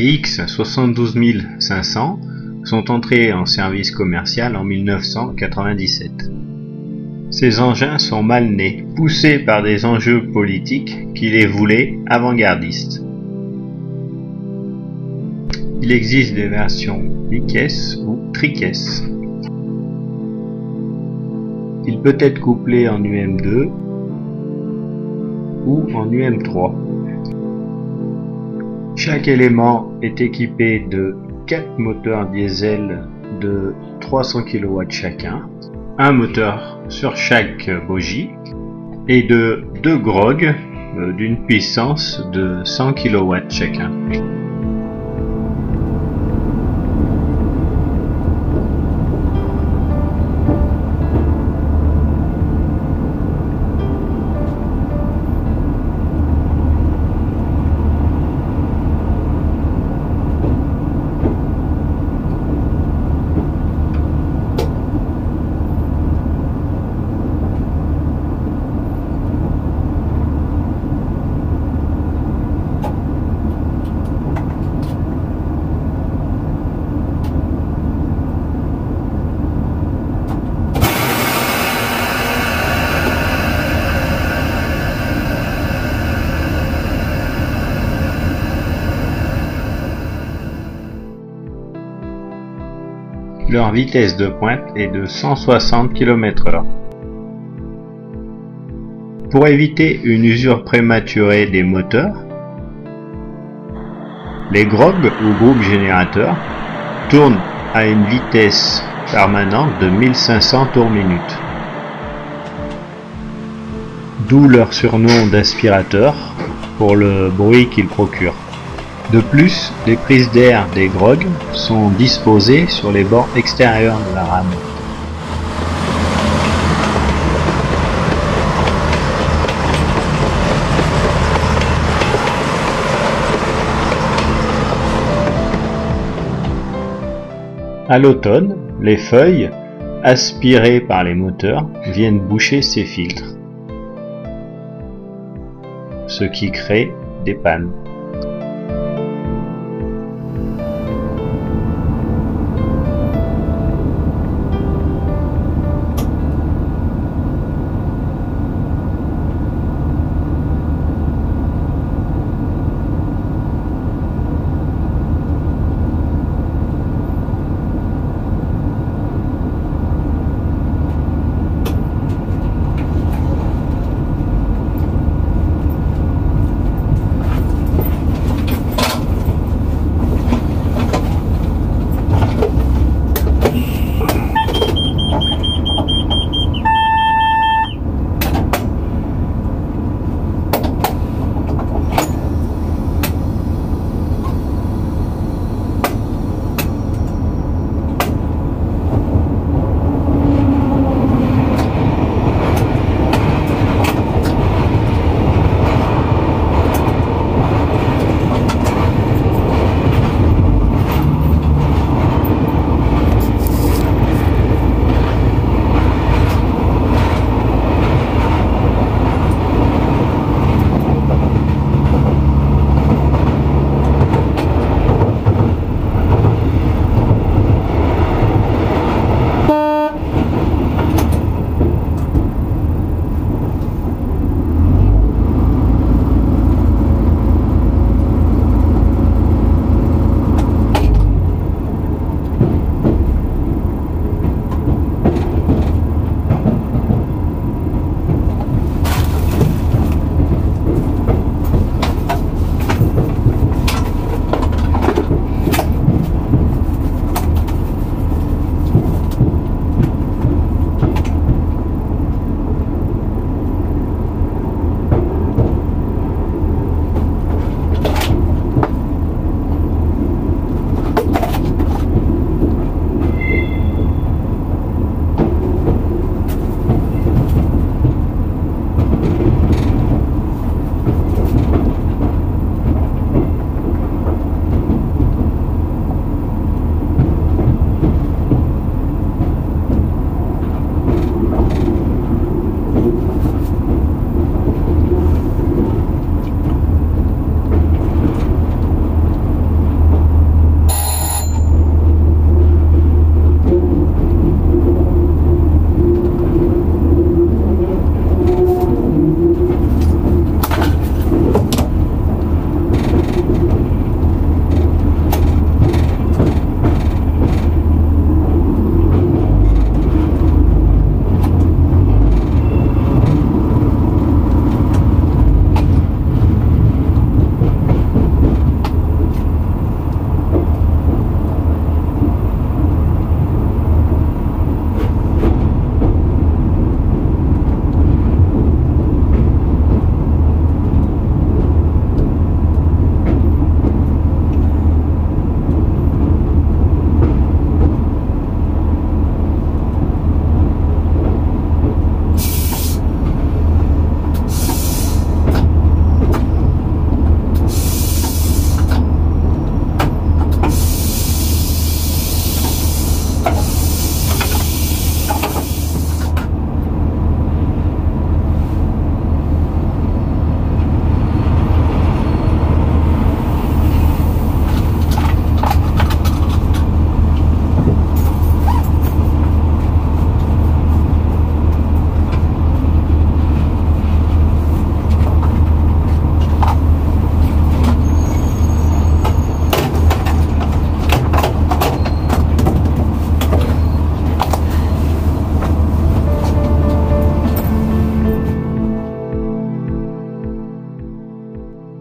CX 72500 sont entrés en service commercial en 1997. Ces engins sont mal nés, poussés par des enjeux politiques qui les voulaient avant-gardistes. Il existe des versions bicaisse ou tricaisse. Il peut être couplé en UM2 ou en UM3. Chaque élément est équipé de 4 moteurs diesel de 300 kW chacun, un moteur sur chaque bogie et de 2 grogs d'une puissance de 100 kW chacun. Leur vitesse de pointe est de 160 km/h. Pour éviter une usure prématurée des moteurs, les grogs ou groupes générateurs tournent à une vitesse permanente de 1500 tours minute. D'où leur surnom d'aspirateur pour le bruit qu'ils procurent. De plus, les prises d'air des grogs sont disposées sur les bords extérieurs de la rame. À l'automne, les feuilles, aspirées par les moteurs, viennent boucher ces filtres, ce qui crée des pannes.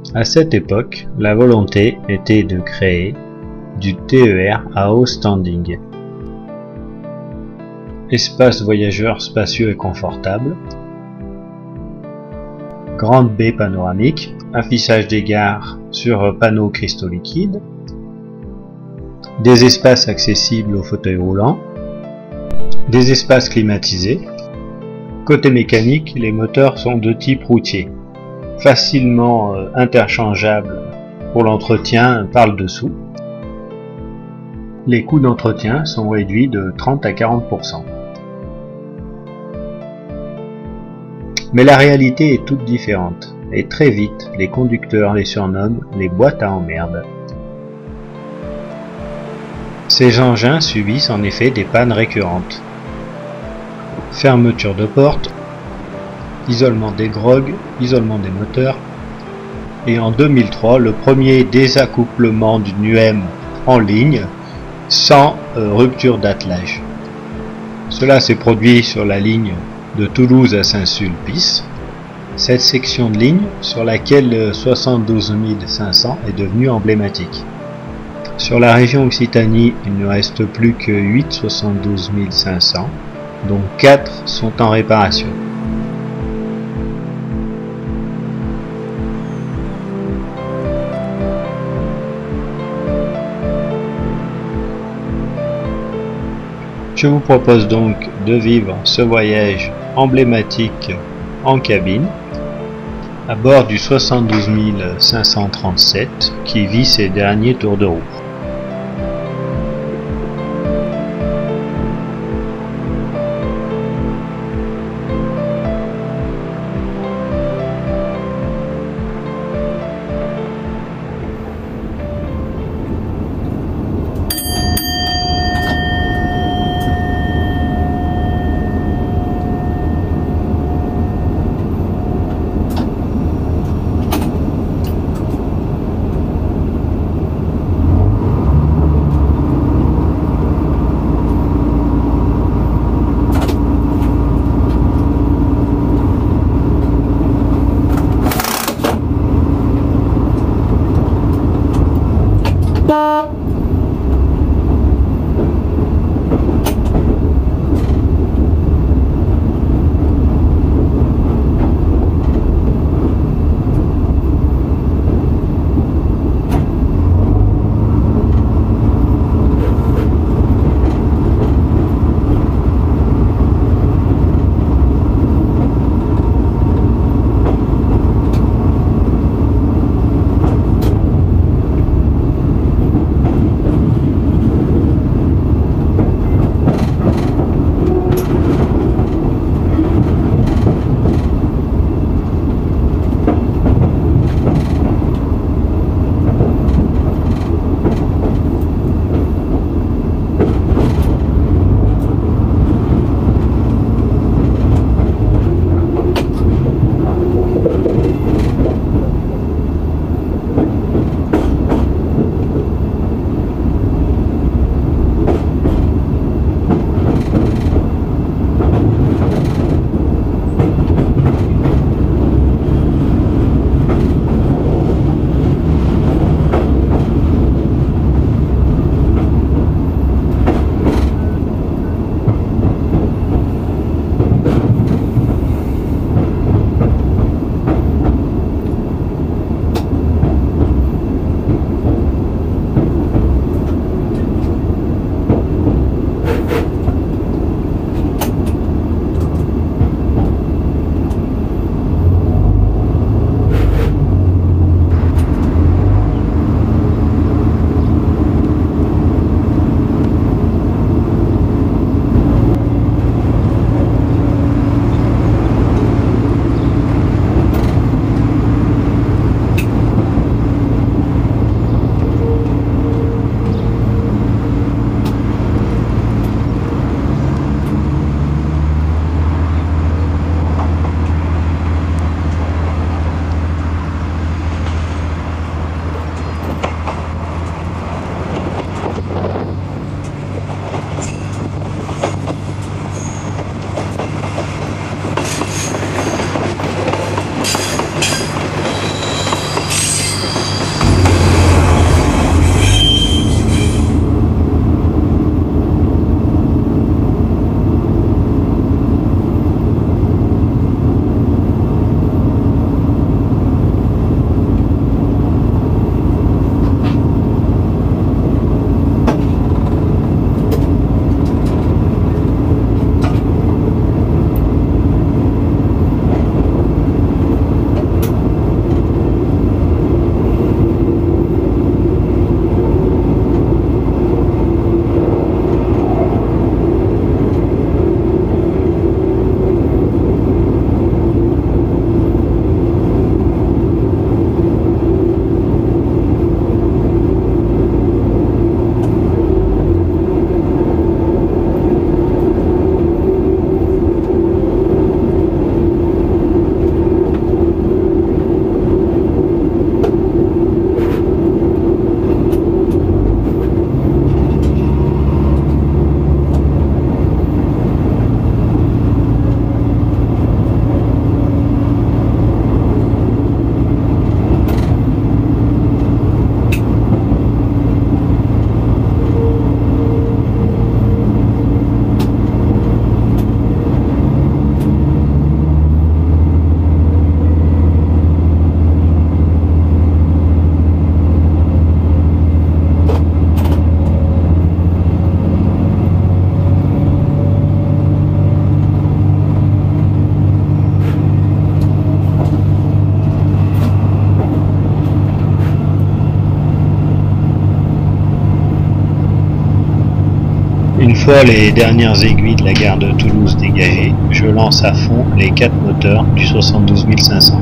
À cette époque, la volonté était de créer du TER à haut standing. Espace voyageurs spacieux et confortable, grande baie panoramique, affichage des gares sur panneaux cristaux liquides, des espaces accessibles aux fauteuils roulants, des espaces climatisés. Côté mécanique, les moteurs sont de type routier, facilement interchangeables pour l'entretien par le dessous. Les coûts d'entretien sont réduits de 30 à 40%. Mais la réalité est toute différente, et très vite, les conducteurs les surnomment les boîtes à emmerdes. Ces engins subissent en effet des pannes récurrentes. Fermeture de portes, isolement des grogues, isolement des moteurs, et en 2003, le premier désaccouplement d'une UM en ligne sans rupture d'attelage. Cela s'est produit sur la ligne de Toulouse à Saint-Sulpice, cette section de ligne sur laquelle le 72 500 est devenu emblématique. Sur la région Occitanie, il ne reste plus que 8 72 500, dont 4 sont en réparation. Je vous propose donc de vivre ce voyage emblématique en cabine à bord du 72 537 qui vit ses derniers tours de roue. fois les dernières aiguilles de la gare de Toulouse dégagées, je lance à fond les 4 moteurs du 72 500.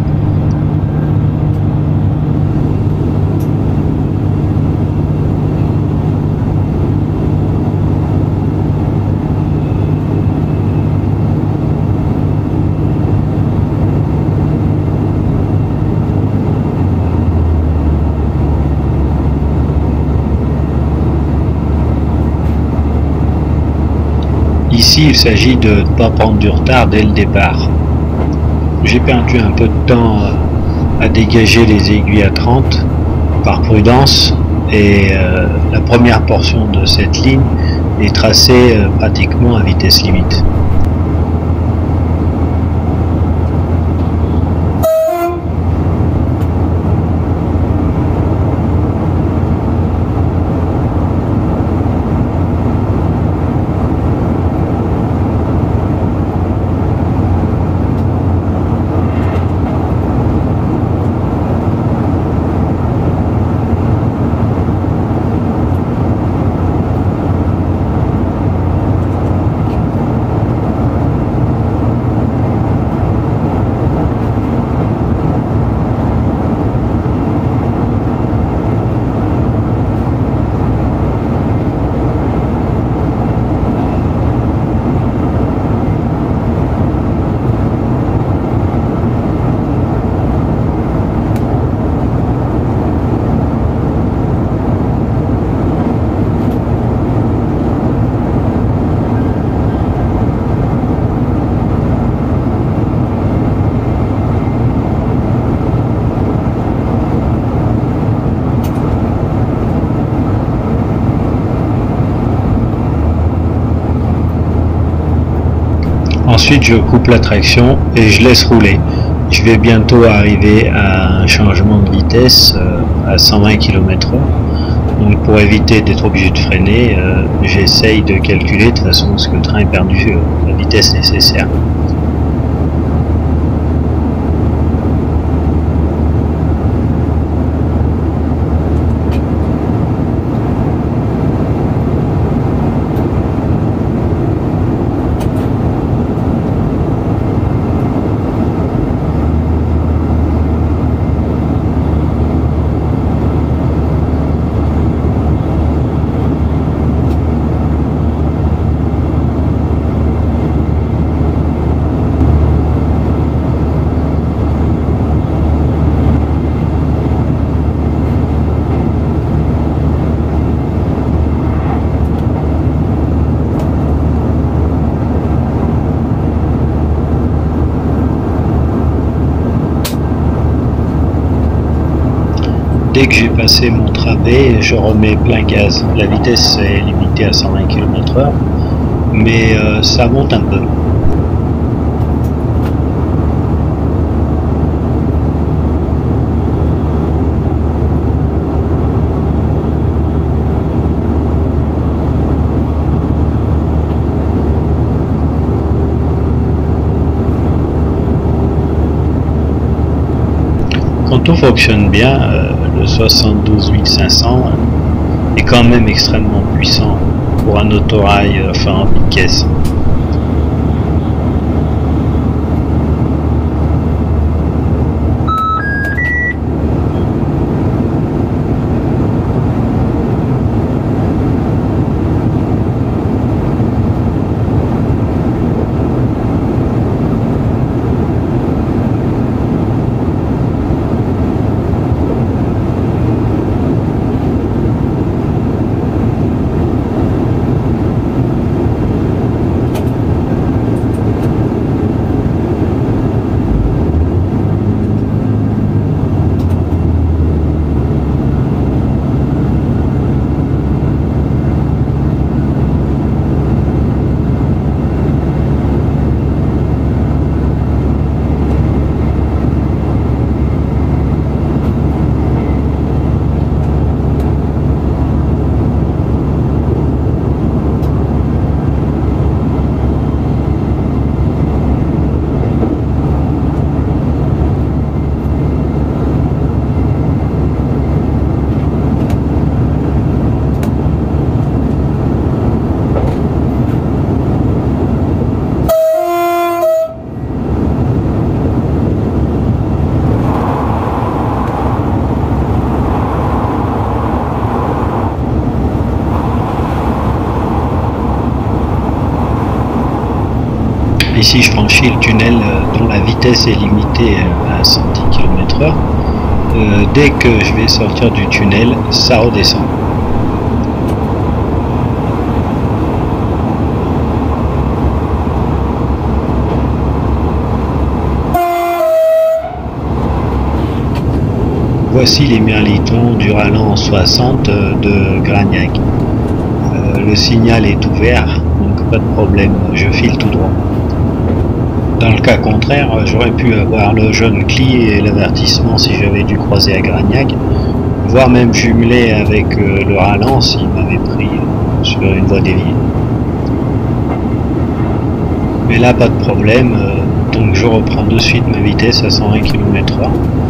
Ici, il s'agit de ne pas prendre du retard dès le départ. J'ai perdu un peu de temps à dégager les aiguilles à 30 par prudence et la première portion de cette ligne est tracée pratiquement à vitesse limite. Ensuite, je coupe la traction et je laisse rouler. Je vais bientôt arriver à un changement de vitesse à 120 km/h. Donc pour éviter d'être obligé de freiner, j'essaye de calculer de façon à ce que le train ait perdu la vitesse nécessaire. Dès que j'ai passé mon travée, je remets plein gaz. La vitesse est limitée à 120 km/h, mais ça monte un peu. Quand tout fonctionne bien, le 72 500 est quand même extrêmement puissant pour un autorail en une caisse. ici je franchis le tunnel dont la vitesse est limitée à 110 km/h. Dès que je vais sortir du tunnel, ça redescend. Voici les mirlitons du ralent 60 de Gragnac. Le signal est ouvert, donc pas de problème, je file tout droit. Dans le cas contraire, j'aurais pu avoir le jaune cli et l'avertissement si j'avais dû croiser à Gragnac, voire même jumeler avec le ralent s'il m'avait pris sur une voie déviée. Mais là, pas de problème, donc je reprends de suite ma vitesse à 120 km/h.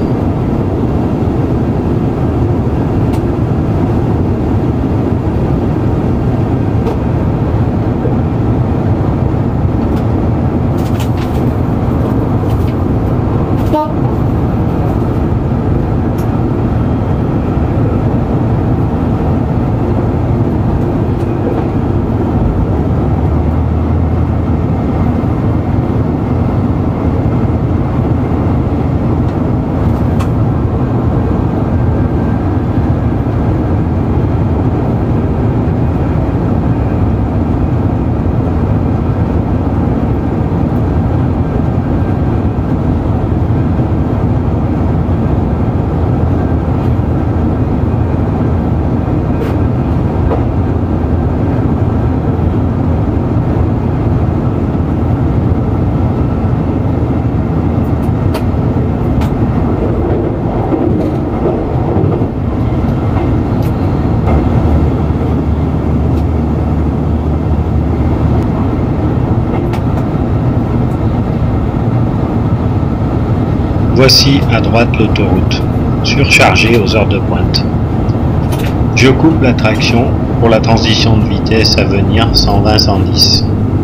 Voici à droite l'autoroute, surchargée aux heures de pointe. Je coupe la traction pour la transition de vitesse à venir 120-110.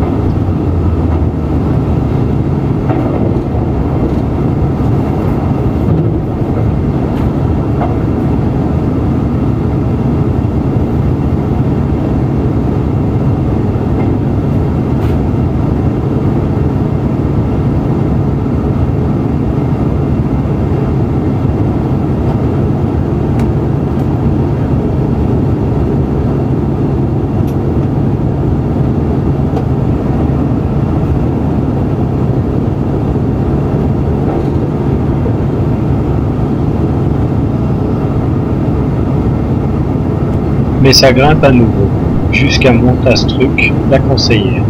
Mais ça grimpe à nouveau, jusqu'à Montastruc, la Conseillère.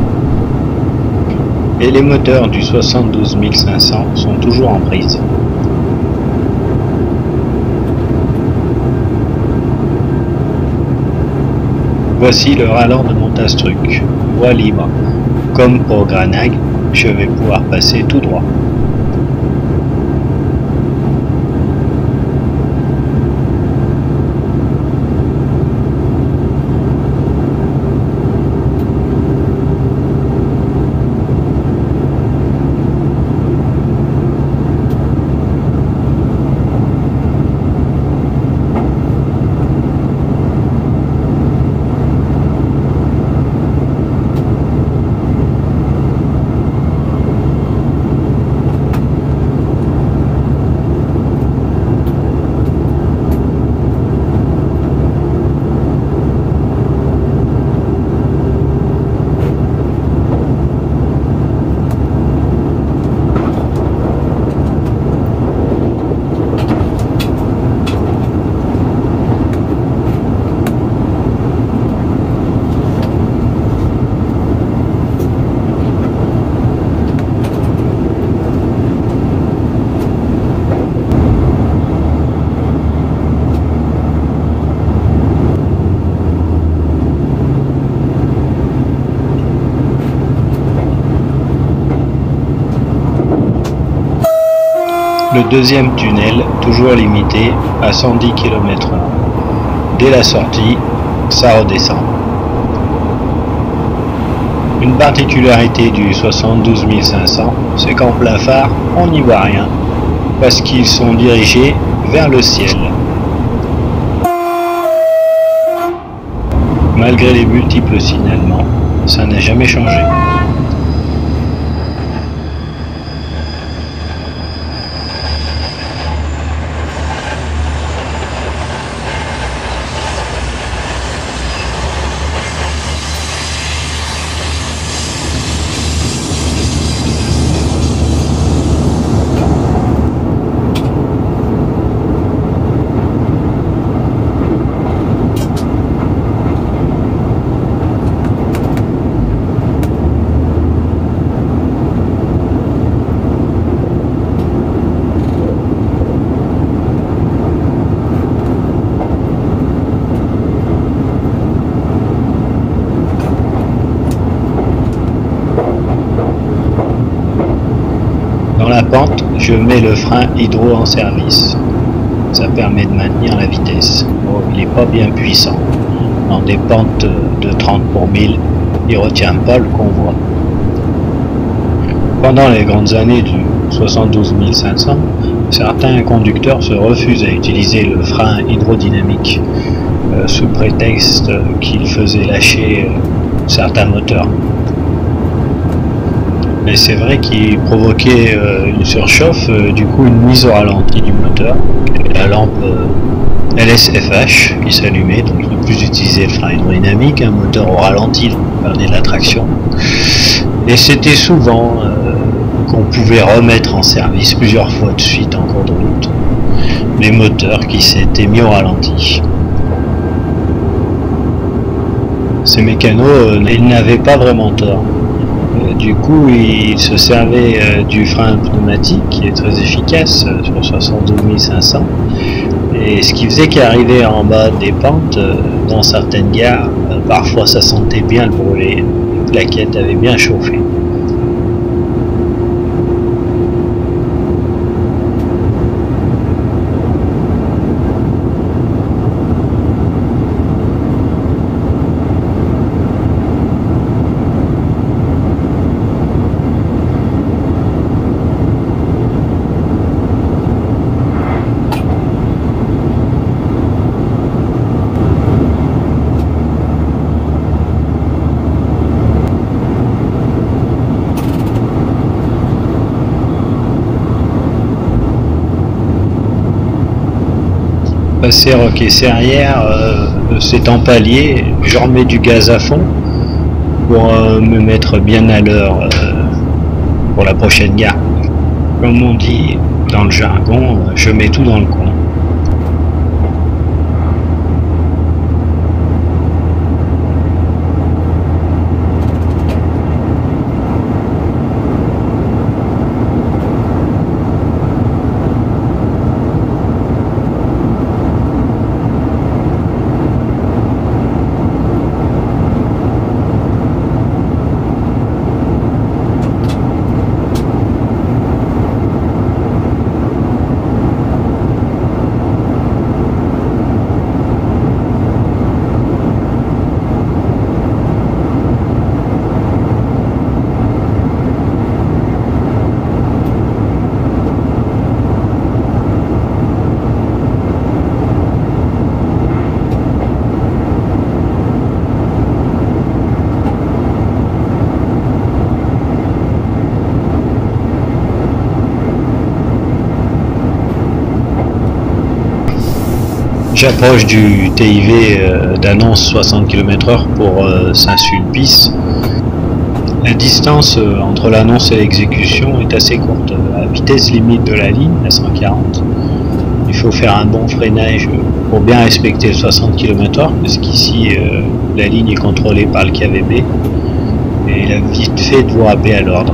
Et les moteurs du 72 500 sont toujours en prise. Voici le ralent de Montastruc, voie libre. Comme pour Gragnac, je vais pouvoir passer tout droit. Le deuxième tunnel, toujours limité à 110 km/h. Dès la sortie, ça redescend. Une particularité du 72 500, c'est qu'en plein phare, on n'y voit rien, parce qu'ils sont dirigés vers le ciel. Malgré les multiples signalements, ça n'a jamais changé. pente, je mets le frein hydro en service. Ça permet de maintenir la vitesse. Bon, il n'est pas bien puissant. Dans des pentes de 30 pour 1000, il retient pas le convoi. Pendant les grandes années du 72 500, certains conducteurs se refusent à utiliser le frein hydrodynamique sous prétexte qu'il faisait lâcher certains moteurs. Mais c'est vrai qu'il provoquait une surchauffe, du coup une mise au ralenti du moteur. Et la lampe LSFH qui s'allumait, donc ne plus utiliser le frein hydrodynamique, un moteur au ralenti, donc perdait de la traction. Et c'était souvent qu'on pouvait remettre en service plusieurs fois de suite en cours de route les moteurs qui s'étaient mis au ralenti. Ces mécanos, ils n'avaient pas vraiment tort. Du coup, ils se servaient du frein pneumatique qui est très efficace sur 72 500. Et ce qui faisait qu'arriver en bas des pentes, dans certaines gares, parfois ça sentait bien le brûler. Les plaquettes avaient bien chauffé. Passer Roquet Serrière, c'est en palier, je remets du gaz à fond pour me mettre bien à l'heure pour la prochaine gare. Comme on dit dans le jargon, je mets tout dans le coin. J'approche du TIV d'annonce 60 km/h pour Saint-Sulpice. La distance entre l'annonce et l'exécution est assez courte. La vitesse limite de la ligne, à 140. Il faut faire un bon freinage pour bien respecter le 60 km/h, parce qu'ici la ligne est contrôlée par le KVB et il a vite fait de vous rappeler à l'ordre.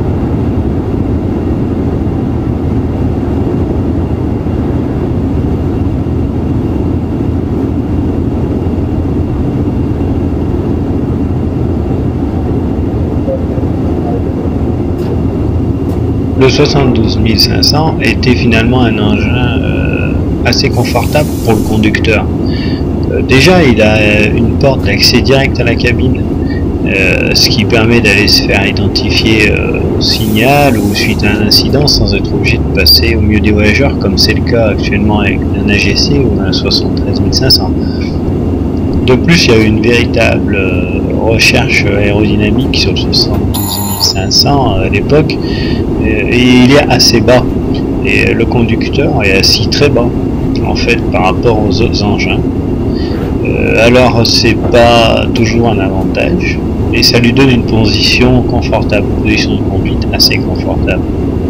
Le 72 500 était finalement un engin assez confortable pour le conducteur. Déjà, il a une porte d'accès direct à la cabine, ce qui permet d'aller se faire identifier au signal ou suite à un incident sans être obligé de passer au milieu des voyageurs, comme c'est le cas actuellement avec un AGC ou un 73 500. De plus, il y a eu une véritable recherche aérodynamique sur le 72 500 à l'époque, et il est assez bas, et le conducteur est assis très bas en fait par rapport aux autres engins. Alors c'est pas toujours un avantage, et ça lui donne une position confortable, une position de conduite assez confortable.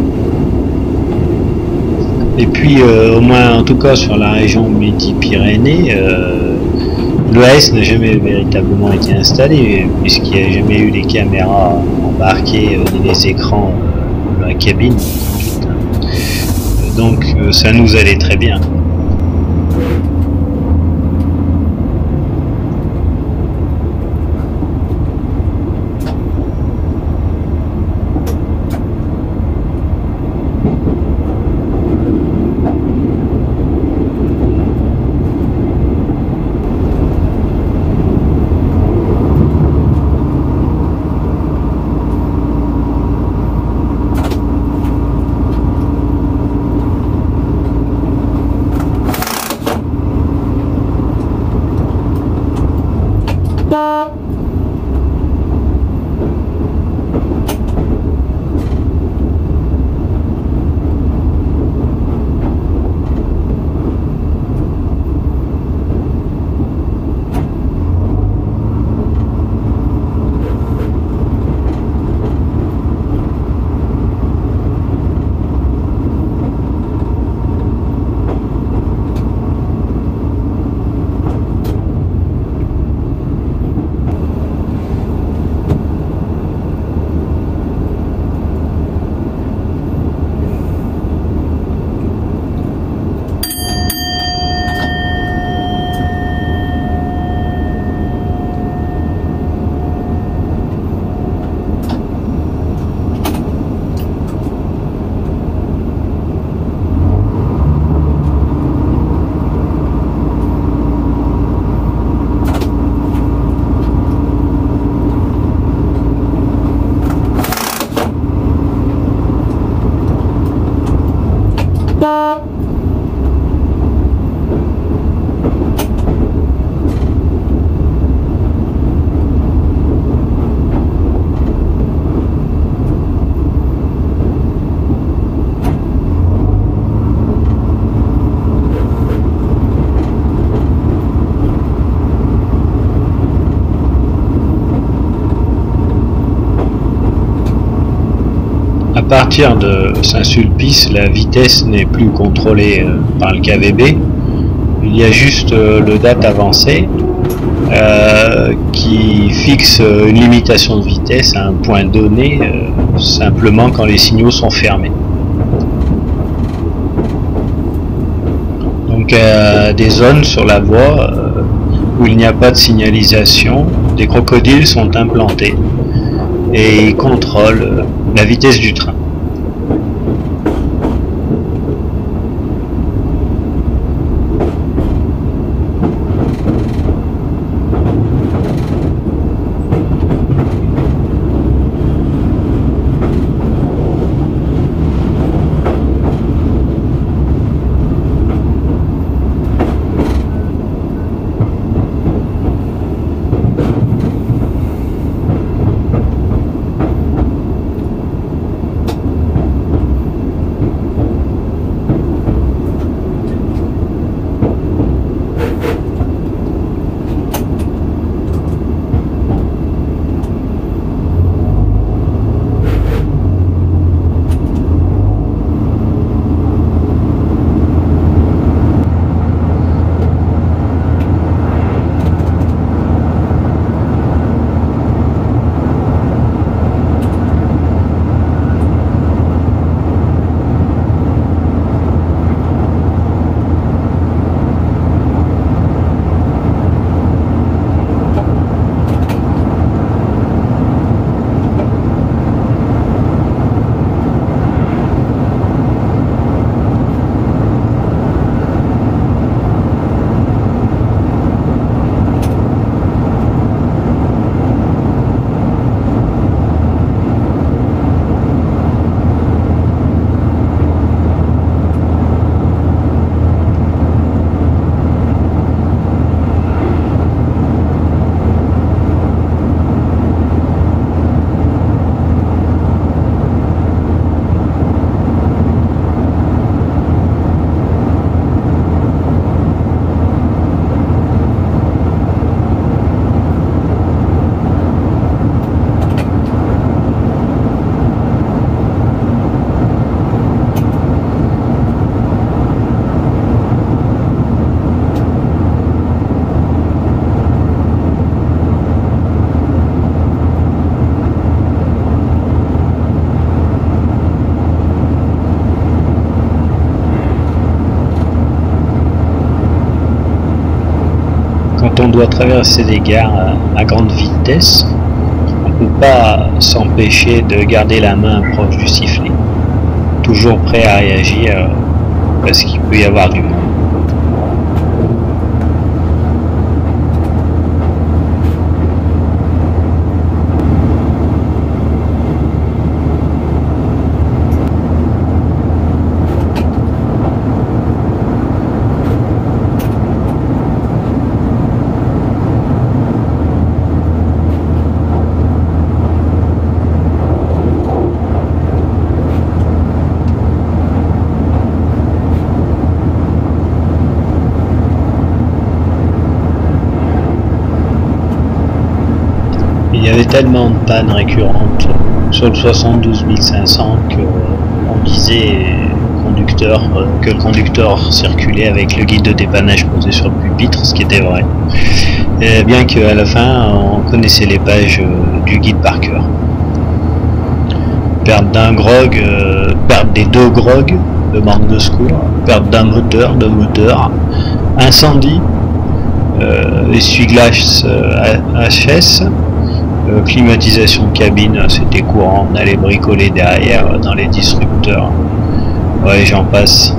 Et puis au moins en tout cas sur la région Midi-Pyrénées, l'EAS n'a jamais véritablement été installé, puisqu'il n'y a jamais eu les caméras embarquées ni les écrans dans la cabine. Donc ça nous allait très bien. À partir de Saint-Sulpice, la vitesse n'est plus contrôlée par le KVB. Il y a juste le date avancé qui fixe une limitation de vitesse à un point donné, simplement quand les signaux sont fermés. Donc des zones sur la voie où il n'y a pas de signalisation, des crocodiles sont implantés et ils contrôlent la vitesse du train. Quand on doit traverser des gares à grande vitesse, on ne peut pas s'empêcher de garder la main proche du sifflet, toujours prêt à réagir parce qu'il peut y avoir du monde. Il y avait tellement de pannes récurrentes sur le 72 500 qu'on disait que le conducteur circulait avec le guide de dépannage posé sur le pupitre, ce qui était vrai. Et bien qu'à la fin, on connaissait les pages du guide par cœur. Perte d'un grog, perte des deux grogs, demande de secours, perte d'un moteur, incendie, essuie-glace HS, climatisation de cabine, c'était courant, on allait bricoler derrière dans les disrupteurs. Ouais, j'en passe.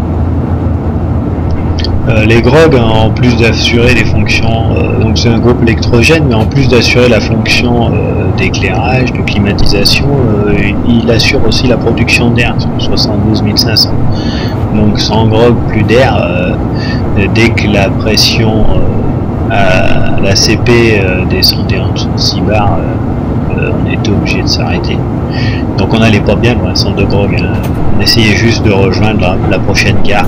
Les grogs, en plus d'assurer les fonctions, donc c'est un groupe électrogène, mais en plus d'assurer la fonction d'éclairage, de climatisation, il assure aussi la production d'air, 72 500. Donc sans grog, plus d'air, dès que la pression à la CP descendait en dessous de 6 bars, on était obligé de s'arrêter. Donc on n'allait pas bien loin, sans de grog, hein. On essayait juste de rejoindre la prochaine gare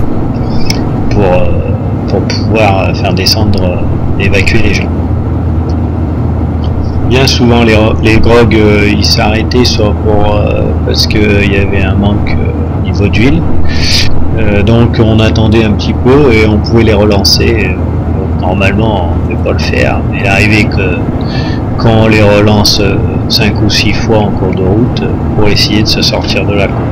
pour pouvoir faire descendre, évacuer les gens. Bien souvent les grogs ils s'arrêtaient soit parce qu'il y avait un manque au niveau d'huile, donc on attendait un petit peu et on pouvait les relancer. Donc, normalement on ne peut pas le faire, mais il arrivait que quand on les relance 5 ou 6 fois en cours de route pour essayer de se sortir de la cour.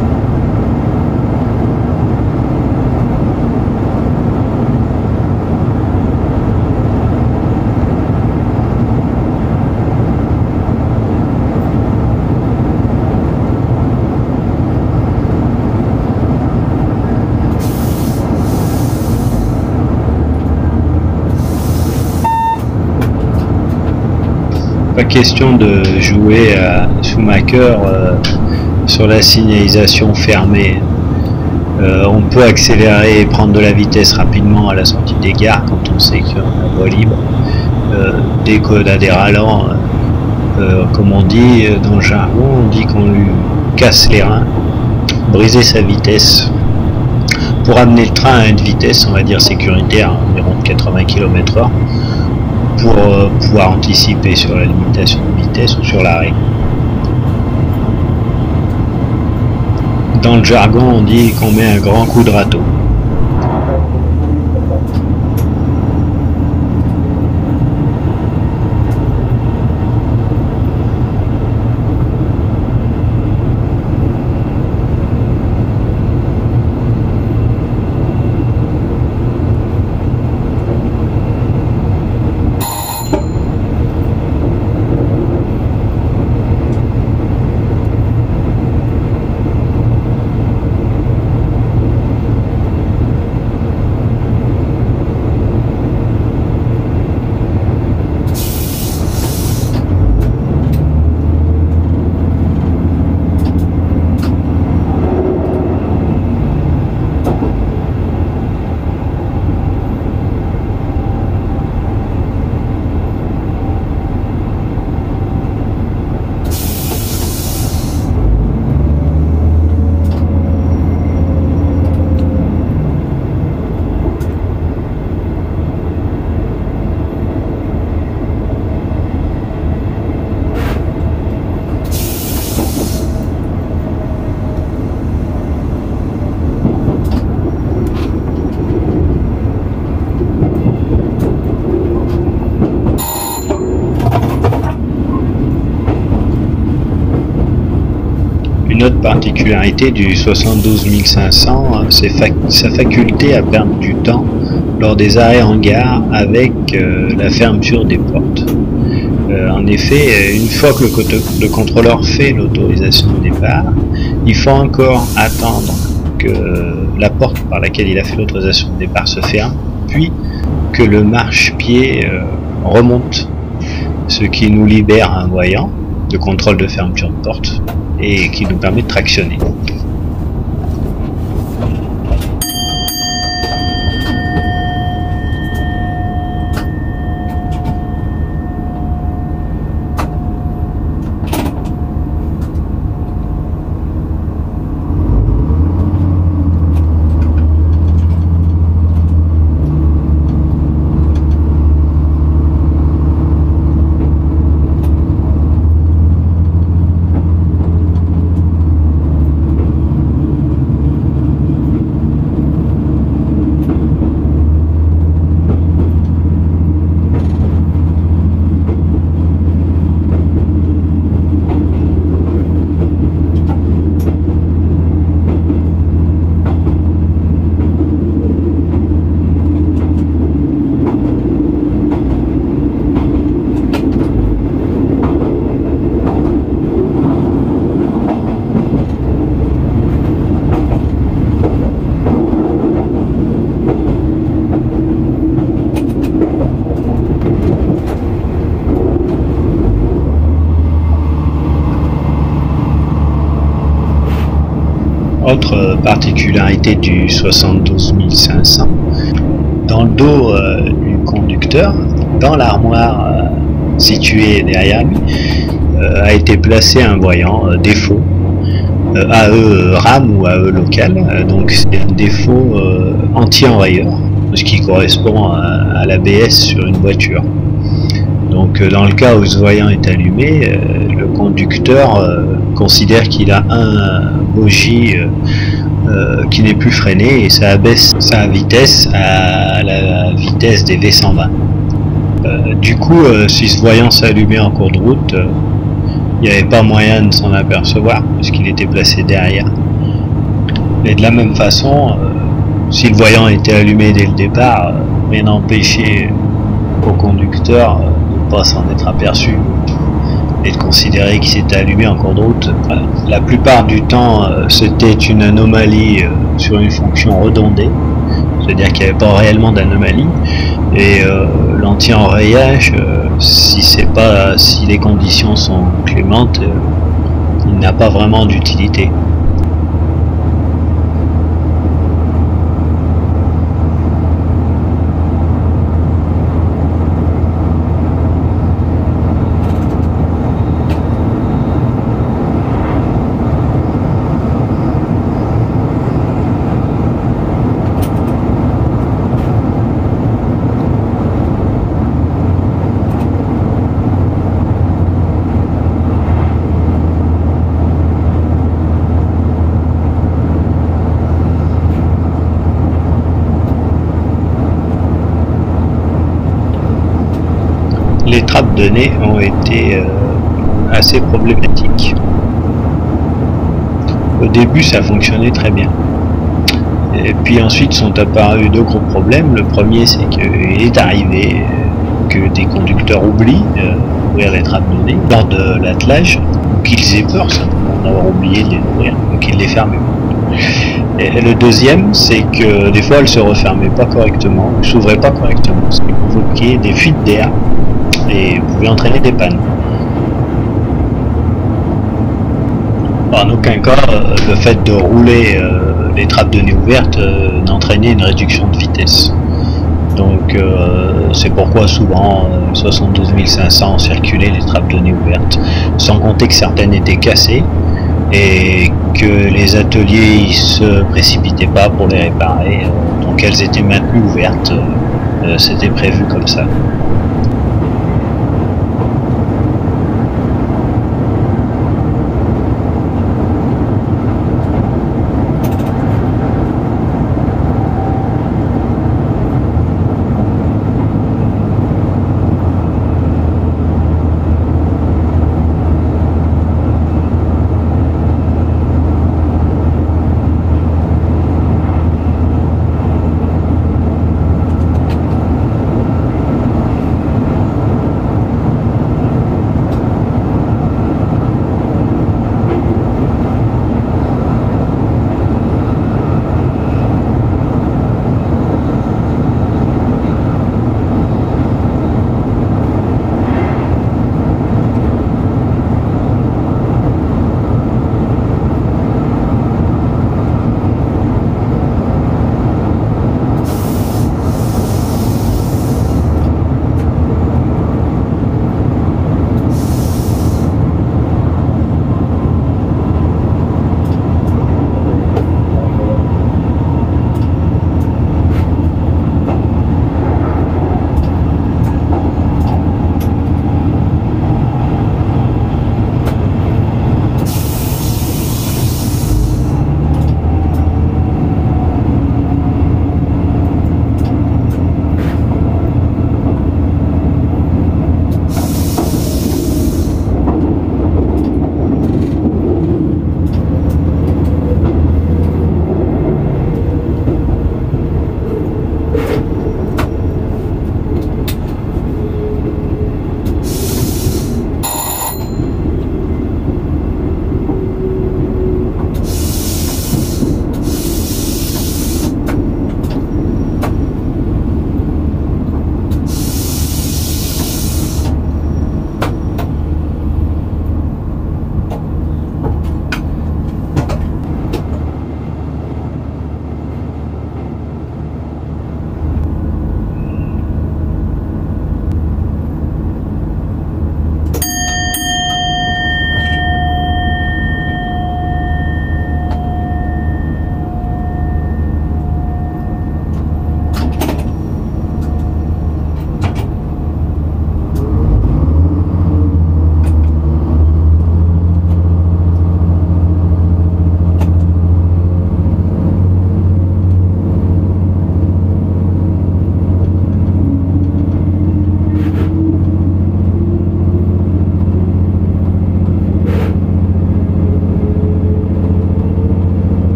Pas question de jouer à Schumacher sur la signalisation fermée. On peut accélérer et prendre de la vitesse rapidement à la sortie des gares quand on sait qu'on a la voie libre. Dès qu'on a des rallants, comme on dit dans le jargon, on dit qu'on lui casse les reins, briser sa vitesse pour amener le train à une vitesse, on va dire sécuritaire, environ de 80 km/h, pour pouvoir anticiper sur la limitation de vitesse ou sur l'arrêt. Dans le jargon, on dit qu'on met un grand coup de râteau. Une autre particularité du 72500, c'est sa faculté à perdre du temps lors des arrêts en gare avec la fermeture des portes. En effet, une fois que le contrôleur fait l'autorisation de départ, il faut encore attendre que la porte par laquelle il a fait l'autorisation de départ se ferme, puis que le marchepied remonte, ce qui nous libère un voyant de contrôle de fermeture de porte et qui nous permet de tractionner. Autre particularité du 72500, dans le dos du conducteur, dans l'armoire située derrière lui, a été placé un voyant défaut, AE RAM ou AE local, donc c'est un défaut anti-enrayeur, ce qui correspond à l'ABS sur une voiture. Donc dans le cas où ce voyant est allumé, le conducteur considère qu'il a un bogie qui n'est plus freiné et ça abaisse sa vitesse à la vitesse des V120. Du coup, si ce voyant s'allumait en cours de route, il n'y avait pas moyen de s'en apercevoir puisqu'il était placé derrière. Et de la même façon, si le voyant était allumé dès le départ, rien n'empêchait au conducteur de ne pas s'en être aperçu et de considérer qu'il s'était allumé en cours de route. La plupart du temps, c'était une anomalie sur une fonction redondée, c'est-à-dire qu'il n'y avait pas réellement d'anomalie, et l'anti-enrayage, si les conditions sont clémentes, il n'a pas vraiment d'utilité. Les trappes de nez ont été assez problématiques. Au début, ça fonctionnait très bien. Et puis ensuite sont apparus deux gros problèmes. Le premier, c'est qu'il est arrivé que des conducteurs oublient d'ouvrir les trappes de nez lors de l'attelage, ou qu'ils aient peur simplement d'avoir oublié de les ouvrir, ou qu'ils les ferment. Et le deuxième, c'est que des fois, elles se refermaient pas correctement, ne s'ouvraient pas correctement, ce qui provoquait des fuites d'air et pouvait entraîner des pannes. En aucun cas, le fait de rouler les trappes de nez ouvertes n'entraînait une réduction de vitesse. Donc c'est pourquoi souvent 72 500 circulaient les trappes de nez ouvertes, sans compter que certaines étaient cassées et que les ateliers ne se précipitaient pas pour les réparer, donc elles étaient maintenues ouvertes, c'était prévu comme ça.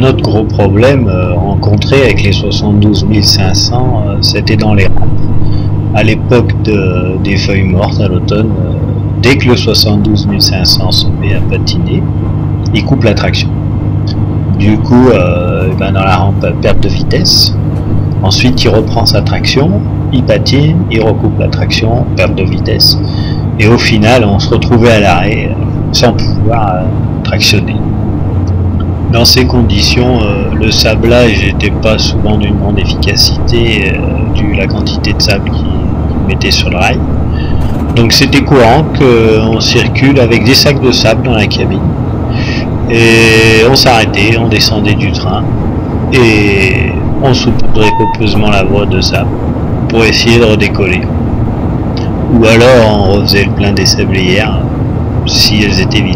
un autre gros problème rencontré avec les 72 500, c'était dans les rampes. À l'époque des feuilles mortes à l'automne, dès que le 72 500 se met à patiner, il coupe la traction. Du coup, dans la rampe, perte de vitesse. Ensuite, il reprend sa traction, il patine, il recoupe la traction, perte de vitesse. Et au final, on se retrouvait à l'arrêt sans pouvoir tractionner. Dans ces conditions, le sablage n'était pas souvent d'une grande efficacité dû à la quantité de sable qu'il mettait sur le rail. Donc c'était courant qu'on circule avec des sacs de sable dans la cabine. Et on s'arrêtait, on descendait du train et on saupoudrait copieusement la voie de sable pour essayer de redécoller. Ou alors on refaisait le plein des sablières si elles étaient vides.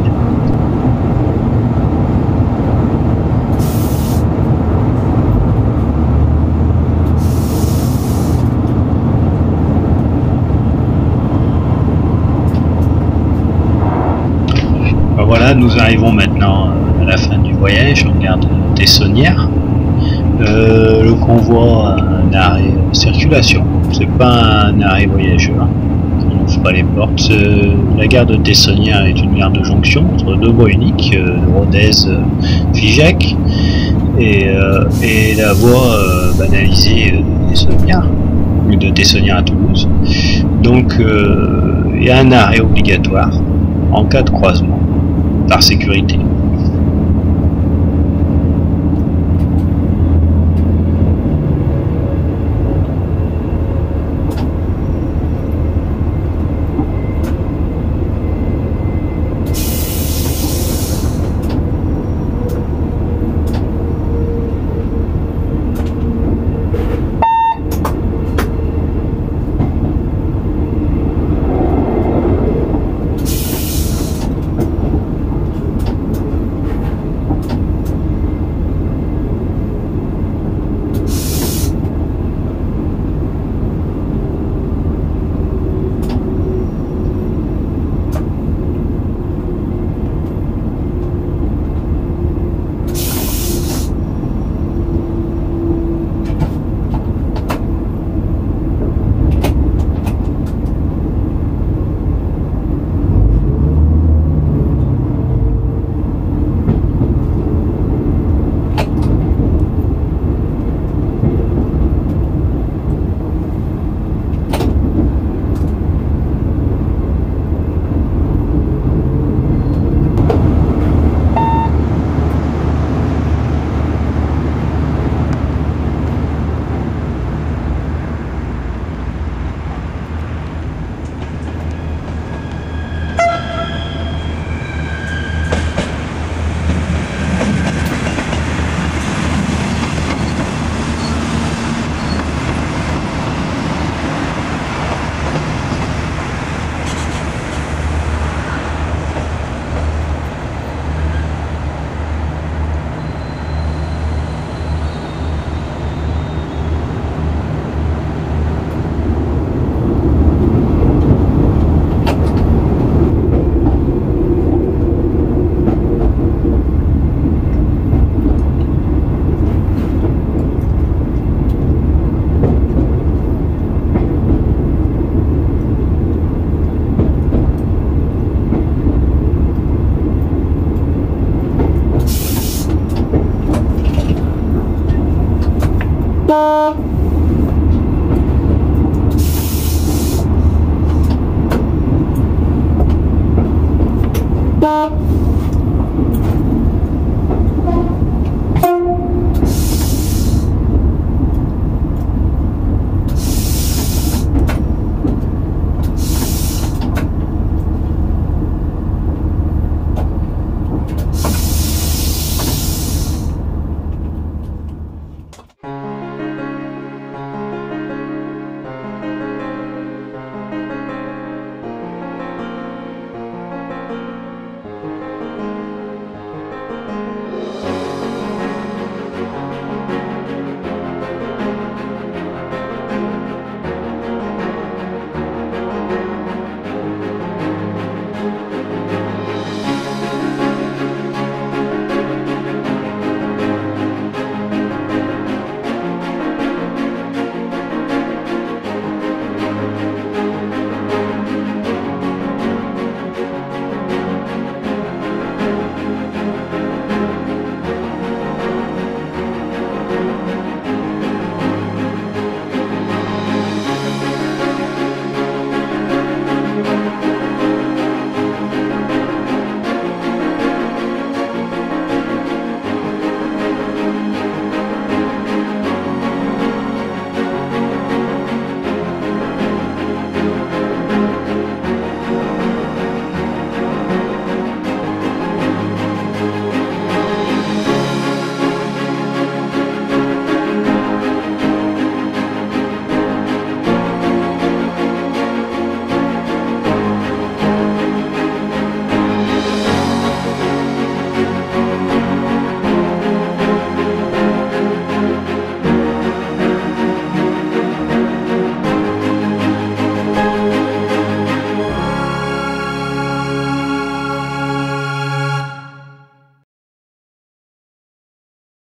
Voilà, nous arrivons maintenant à la fin du voyage, on regarde Tessonnières. Le convoi a un arrêt circulation, c'est pas un arrêt voyageur, on n'ouvre pas les portes. La gare de Tessonnières est une gare de jonction entre deux voies uniques, Rodez, Figeac, et la voie banalisée de Tessonnières, de Tessonnières à Toulouse. Donc il y a un arrêt obligatoire en cas de croisement, par sécurité.